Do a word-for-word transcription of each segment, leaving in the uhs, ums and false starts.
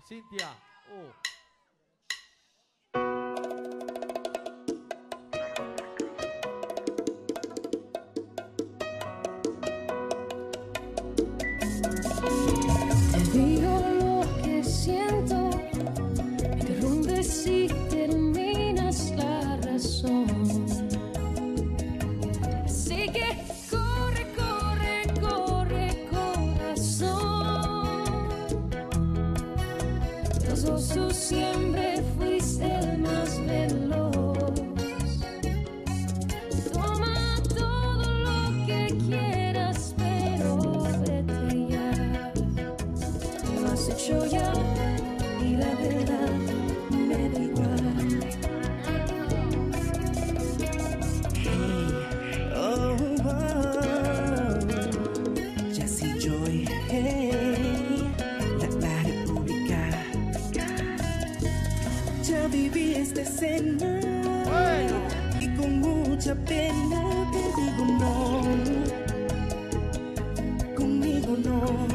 Cinthia. Uh. Te digo lo que siento, me interrumpes y terminas la razón. Así que corre, corre, corre, corazón. Los dos tú siempre fuiste el más veloz. Toma todo lo que quieras, pero vete ya. Lo has hecho ya y la verdad me da igual. Hey, oh, oh, Jesse Joy, hey, la, la República. Ya viví esta escena, bueno, y con mucha pena te digo no, conmigo no.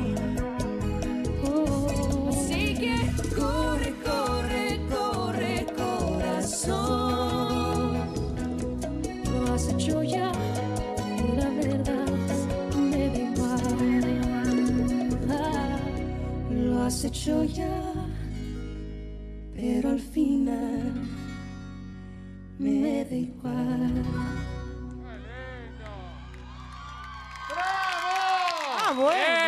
Así que corre, corre, corre, corazón. Lo has hecho ya y la verdad me da igual. Ah, lo has hecho ya, pero al final me da igual. ¡Bravo! Ah, bueno.